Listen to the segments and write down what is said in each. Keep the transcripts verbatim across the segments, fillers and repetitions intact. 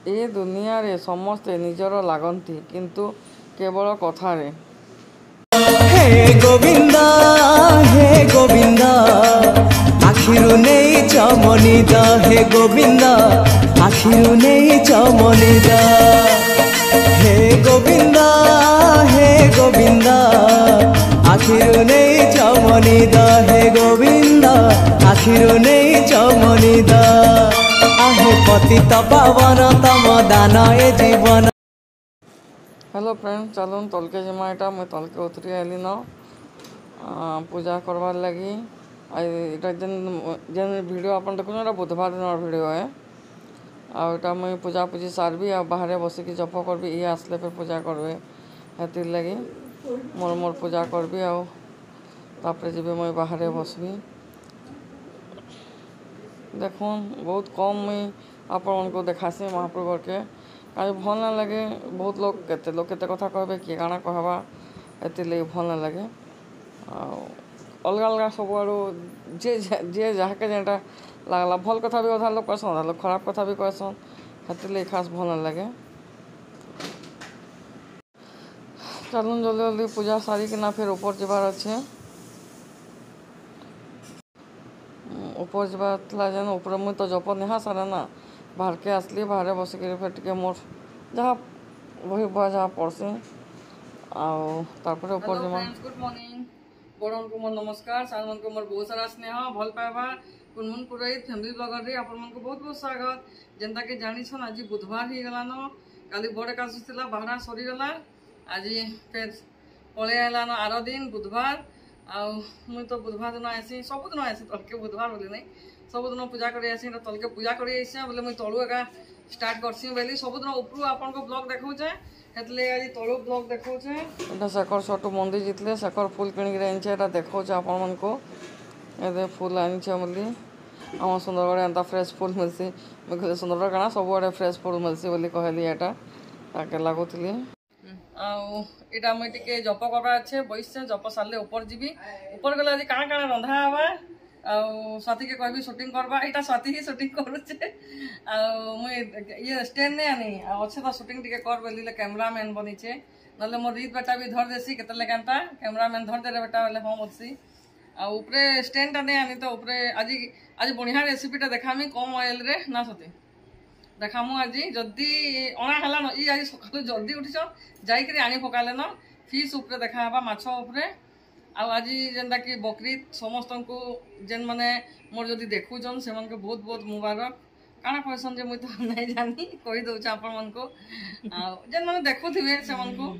ए दुनिया रे समस्ते निजर लागंती किंतु केवल कथारे। हे गोविंदा हे गोविंदा आखिरु नहीं चमनिदा हे गोविंदा आखिरु नहीं चमनिदा हे गोविंदा हे गोविंदा आखिरु नहीं चमनिदा हे गोविंदा आखिरु नहीं चमनिदा आहे पतित पावन तम दान ए जीवन। हेलो फ्रेंड, चलून तलके जिमा एटा मुई तलके उतरी आइली न पूजा करवार लगी। एटा जेन जेन वीडियो अपन देखुन एटा बुधवार दिन वीडियो है। आटा मुई पूजा पूजी सारबी आ बाहर बसिक जप करबी। ये आसले फिर पूजा करबे हेतिर लगी मोर मोर पूजा करबी आपर जी मुई बाहर बसबी। देखुन बहुत कम मुई आपण को देखासी महाप्रभु के आज भल ना लगे। बहुत लोग केते लोग केते कथा कहबे किए काना कहबा एतिर लगी भल ना लगे। अलग अलग सब आड़ू जे जे जहाँके जेटा लगला भल कथा भी अधा लोग कहसन, अधा लोग खराब कथा भी कहसन, हेतिर लगी खास भल ना लगे। चलून जल्दी जल्दी पूजा सारी कि ना फिर ऊपर जबार अच्छे। ऊपर जबार जेन ऊपर मुई तो जप नेहा सारे ना बाहर के आसली बाहर बसिक फिर टे मोर जहाँ वही बुआ जहाँ पढ़सी आपर ऊपर जमा। गुड मॉर्निंग बड़न को मोर नमस्कार, सान मन को मोर बहुत सारा स्नेह भल पाइबा कुनमुन पुरोहित फैमिली ब्लॉगर रे आपण मन को बहुत बहुत स्वागत। जेनता के जानी छन आज बुधवार ही गला न काली बड़ एकादशी थिला बाहरा सरी गला आज फिर पळे आला न आरो दिन बुधवार आ मुई तो बुधवार दिन आसी सब दिन आसी तलके बुधवार बोली नहीं सब दिन पूजा करी आसी तलके पूजा करी आसी बोले मुई तळु एका स्टार्ट करसी बेली सब दिन ऊपर आपन को ब्लॉग देखौछे हेतले आज तळु ब्लॉग देखौछे। एटा शेखर छोटू मंदिर जितले शेखर फूल किनिक आनछे एटा देखौछे आपन मन को एदे फूल आनछे बोली आम सुंदरगढ़ एंता फ्रेश फूल मिलसी मैं कहले सुंदरगढ़ काना सब आड़े फ्रेश फूल मिलसी बोली कहली एटा ताके लागुतली आटा मुझे टे जप करवा अच्छे बैसे जप सारे ऊपर जीवी ऊपर गले आज काଣା काଣା रंधा हवा स्वाति के कहबी शूटिंग करवा यहाँ स्वाति ही शूटिंग करुचे मुई ये स्टैंड नहीं आनी अच्छे तो शूटिंग टे कर बोलिले कैमरामैन बनीचे ना मोर रीत बेटा भी धर देसी केतले केनता कैमरामैन धर दे बेटा बोले हाँ बोलसी उपरे स्टैंड नहीं आनी तो उपरे आज आज बढ़िया रेसिपीटा देखामी कम ऑयल रे ना सती देखामु आज जदि अणा है न ये आज सका जल्दी उठिस जाइक आनी पकाले न फिश उपरे देखा माछ उपरे आज जेनता कि बकरीद समस्त को जेन माने मोर जदि देखुचन से मन के बहुत बहुत मुबारक काना कहसन जे मुई तो नहीं जानी कही दउछ आपण मन को जेन माने देखुथिबे से मन को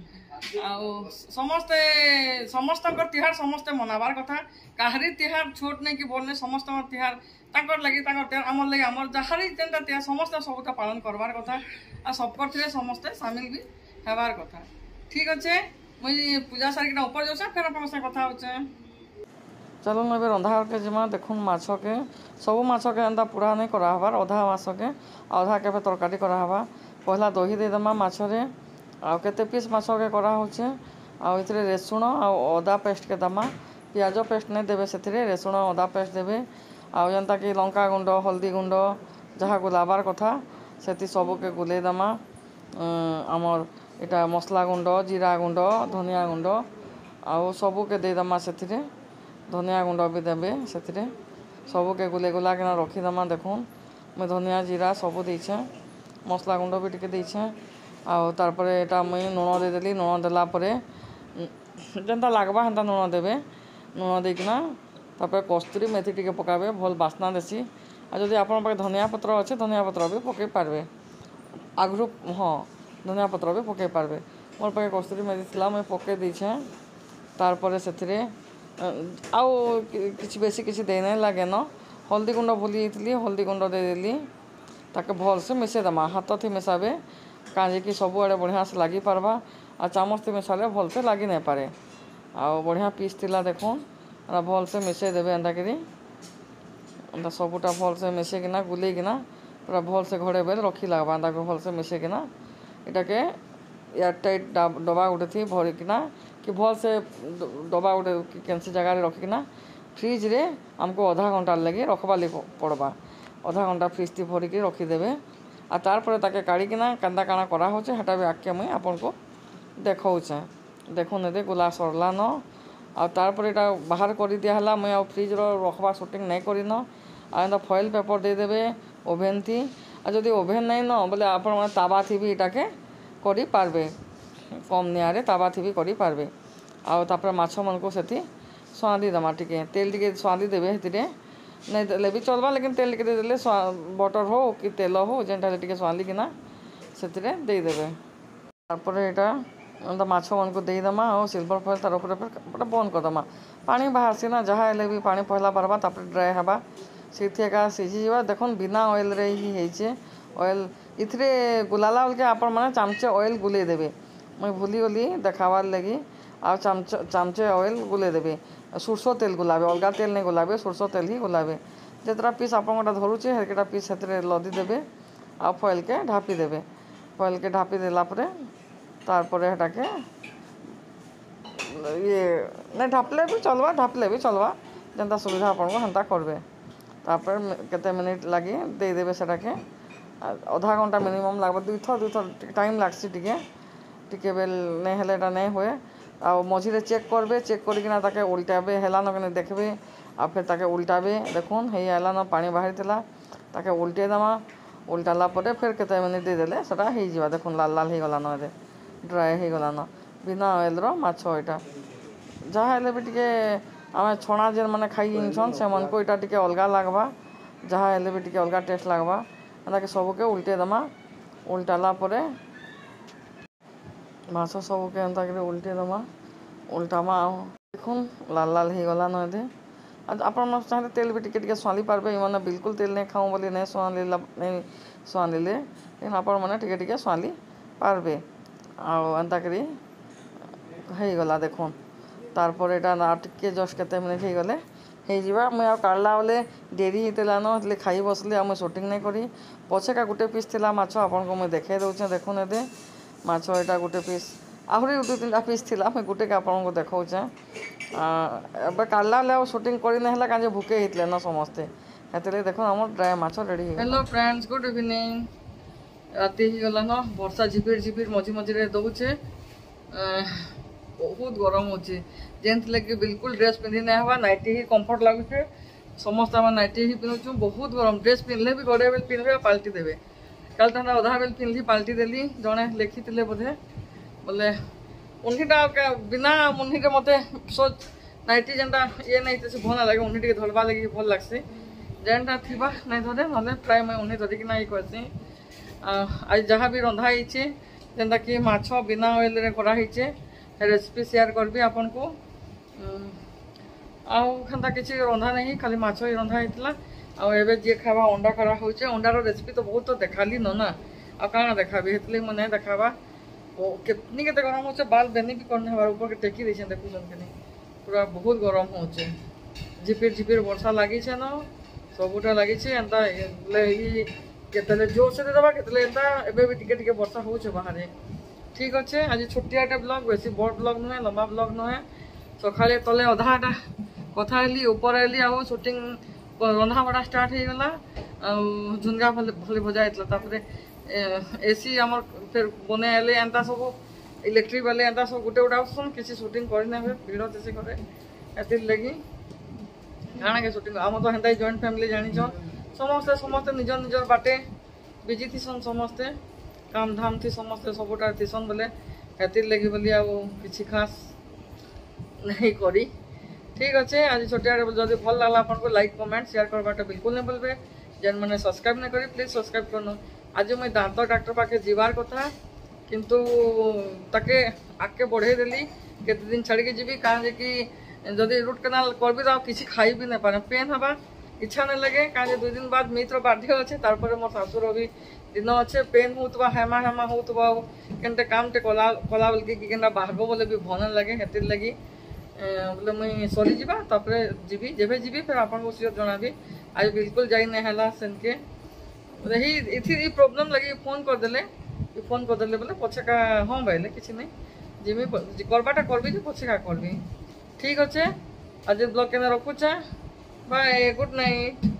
समस्ते समस्त तिहार समस्ते मनाबार कथा काहरी तिहार छोट नहीं कि बड़ नहीं समस्त तिहार ताकर लगी ताकर आमर लगी आमर जहारी जेनता तिहार समस्ते सबटा पालन करबार कथा आ सबकर थिले समस्ते शामिल भी हेबार कथा। ठीक अच्छे मुई पूजा सारिक ऊपर जाऊँ फिर अपन से कथा होचे। चलो ना रंधा के जिमा देखुन माछ के सब माछ के एंता पूरा नहीं कराबार अधा माछ के अधा के तरकारी कराबा पहला दही दे देमा माछ रे आ केते पीस माछ के करा होचे आ इतरे रेसुण आ अदा पेस्ट के दमा पियाज पेस्ट नहीं देबे सेथिरे रेसुण अदा पेस्ट देबे आ जेनता कि लंका गुंड हल्दी गुंड जहाँ गुलाबार कथा सेति सब के गुले दमा आमर इटा मसला गुंड जीरा गुंड धनिया गुंड आ सबू के दे दमा सेथिरे धनिया गुंड भी देबे सेथिरे सबू के गुले गुला के रखीदमा। देखुन मैं धनिया जीरा सबू देछे मसला गुंड भी टिके देछे आर एटा मुई लुण देदेली लुण देला जेनता लागबा हेन्ता लुण देबे लुण देकिना तापर कस्तूरी मेथी टिके पकाबे भल बास्ना देसी आ जदि आपन पाखे धनिया पत्र अच्छे धनिया पत्र भी पकई पारबे आगु हाँ धनिया पत्र भी पकई पारबे मोर पाखे कस्तूरी मेथी थिला मुई पकई देछे तारपरे सेथिरे आउ किछि बेसी किछि दे नहीं लागे न हल्दी गुंड भूली जाइली हल्दी गुंड दे देली ताके भल से मिसे दमा हाथ थी मिसाबे काजे कि सब आड़े बढ़िया से लगी पारबा आ चामच थी मिसाले भल से लगी नहीं पारे आ बढ़िया पीस थिला देखुन भल से मिसे देबे एंता करी एंता सबूटा भल से मिसेकिना गुलेकिना पूरा भल से घोड़े बेल रखी लगवा एंता भल से मिसेकिना इटा के एयरटाइट डबा गोटे थी भरिकिना कि भल से डबा गोटे कैंसी जगह रखिकिना फ्रिज रे हमको आधा घंटा लगे रखवा लगे पड़वा आधा घंटा फ्रिज थी भरिक रखीदेवे आ तार पर ताके काढ़िकिना केन्ता काଣା करा होचे हेटा भी आके मुई आपन को देखौचे। देखुन दे गुला सरला न आ तार पर एटा बाहर कर दिया हला मुई आ फ्रिज रो रखबा शूटिंग नहीं करिन आ एंता फॉइल पेपर दे देबे ओभेन थी आ जदि ओभेन नहीं न बोले आपण माने तावा थी भी एटाके करि पारबे कम निआरे तावा थी भी करि पारबे। आ तापर माछ मन को सेठी स्वादी दमा टिके तेल टिके स्वादी देबे हेतिरे नहीं देले भी चलबा लेकिन तेल टिके दे देले बटर हो कि तेल हो जेनटा टिके स्वादी किना सेतिरे दे देबे। तापर एटा एंता माछ मन को दे दमा और सिल्वर फॉइल तार ऊपर पर बंद कर दमा पानी बाहर से ना जहाँ हेले भी पानी पहला बारबा तापर ड्राई हवा सीथे का सीझी जावा। देखुन बिना ऑयल रे ही हेचे ऑयल इथरे गुलाला बेलके आपण माने चामचे ऑयल गुले देबे मुई भूली गली देखावार लगी आ चामच चामचे ऑयल गुले देबे सुरसो तेल गुलाबे अलगा तेल नहीं गुलाबे सुरसो तेल ही गुलाबे जेतरा पीस आपण गोटा धरुचे हेकेटा पीस हेतरे लदी देबे आ फॉइल के ढापी देबे फॉइल के ढापी देला परे तारपरे हेटाके ये नहीं ढापले भी चलवा ढापले भी चलवा जेनता सुविधा आपण को हेंता करबे। तापर केते मिनिट लगी दे देबे सेटाके आधा घंटा मिनिमम लागबे दुई थर दुई थर टाइम लागसी टिके टिके बेल नहीं हेले एटा नहीं होए आ मझिरे चेक करबे चेक करिकिना ताके उल्टाबे हेला न कने देखबे आ फिर ताके उल्टाबे देखुन हे आला न पानी बाहर थिला ताके उल्टे दमा उल्टाला परे फिर केते मिनिट दे देले सेटा हे जिवा देखुन लाल लाल हे गला न दे ड्राई हो गलान बिना ऑयल रो माछ एटा जहाँ हेले भी टिके आमे छणा जेन माने खाई जिनछन से मन को एटा टिके अलगा लागबा जहाँ हेले भी टिके अलगा टेस्ट लागबा एंता के सबके उल्टे दमा उल्टाला परे माछ सबके एंता के उल्टे दमा उल्टामा देखुन लाल लाल हो गलान एदे आपण मन चाहे तेल भी टिके टिके स्वाली पारबे माने बिल्कुल तेल नहीं खाऊं बोली नहीं स्वाली नहीं स्वाली ले लेकिन आपण माने टिके टिके स्वाली पारबे आंता करी हो गला देखुन तारपर एटा टिके जस्ट केते मिनिट हो गले हो जावा मुझे आ काढ़ला बेले डेरी होता न खाई बसली मुझे शूटिंग नहीं करी पछेका गोटे पीस थिला माछ आपन को मुझे देखे दौचे देखुन एदे माछ एटा गोटे पीस आहरी दु तीन पीस थिला मुझे गोटे के आपन को देखौचे ए काढ़ला बेले शूटिंग करी नहीं हला काजे भूके हितले न समस्ते हेतले देखुन हमर ड्राई माछ ready. Hello friends good evening राति ही गला न वर्षा झिपिर झिपिर मझी मझे दौचे बहुत गरम होचे जेन लगे बिल्कुल ड्रेस पिंधि ना हवा नाइटी ही कंफर्ट लगुचे समस्त आम नाइटी ही पिंधुचु बहुत गरम ड्रेस पिंधले भी गड़े बेल पिंधे पाल्टी देवे कल तो अधा बेल पिंधि पाल्टी देली जड़े लिखी बोधे बोले उन्हीटा बिना मुन्हीटे मत सोच नाइटी जेनटा ये नहीं से भल लगे उन्ही धरवा लगे भल लगसी जेनटा थी नहीं धरे ना प्राय मुझे उन्हीं धरिकी ये करसी आज जहाँ भी रंधा होइछे जेनता कि माछ बिना ऑयल रे कराइछे रेसिपी शेयर करबी आपन को आंता किसी रंधा नहीं खाली माछ ही रंधा होता आबे जी खावा अंडा करा होचे अंडार रेसिपी तो बहुत तो देखाली न ना आ काना देखाबी हेतले मैं नहीं देखाबा कितनी केते गरम होचे बाल बेनी भी करने हमारे ऊपर के टेकी देछन देखुछन के पूरा बहुत गरम होचे झिपिर झिपिर वर्षा लगी छे न सबुटा लगी छे एंता केतले जोर से देवा केतले एंता एबे भी टिके टिके वर्षा होचे बाहर ठीक अच्छे आज छोटियाटा ब्लॉग बेसी बड़ ब्लॉग नुहे लंबा ब्लॉग नुहे सकाले तले अधाटा कथा हेली ऊपर आली आ शूटिंग रंधा बड़ा स्टार्ट हो गला झुनगा भले भजा होता एसी आम फिर बने आले एंता सब इलेक्ट्रिक वाले एंता सब गोटे गोटे आसन किसी शूटिंग करने भिड़ तेसी करे एति लगी काଣା के शूटिंग आम तो हेन्ता जॉइंट फैमिली जानिछन समस्ते समस्ते निज निजर बाटे बिजी थीसन समस्ते काम धाम थी समस्ते सबुटा थीसन बोले हेतिर लगी बोली आ किसी खास नहीं करी ठीक अच्छे आज छोटिया जब भल लगा आपन को लाइक कमेंट शेयर करवाटा बिल्कुल नहीं बोलबे जेन मैंने सब्सक्राइब नहीं करी प्लीज सब्सक्राइब करनो आज मुझे दांत डॉक्टर पाखे जीवार कथा किंतु ताके आगे बढ़े देली केते दिन छाड़ी जीवी कहाँ कि जदि रूट केनाल करबी तो किसी खाई भी नहीं पारे पेन हवा इच्छा नहीं लगे कहीं दुई दिन बाद मित्र बाध्य अच्छे तारपर मोर शाशुर भी दिन अच्छे पेन होता हेमा हेमा होता के काम टे कला कला बोल कि बाहर बोले भी भल लगे हेतिर लगी बोले मुई सरी जा जीवी जेबे जीवी फिर आपको सियोर जनाबी आज बिल्कुल जाई नहीं है सेनके रही इथि प्रॉब्लम लगी फोन करदेले फोन करदेले बोले पछेका हाँ भाई किसी नहीं जिमी करवाटा करबी जो पछेका करबी ठीक अच्छे आज ब्लॉग के रखुचे बाय गुड नाइट।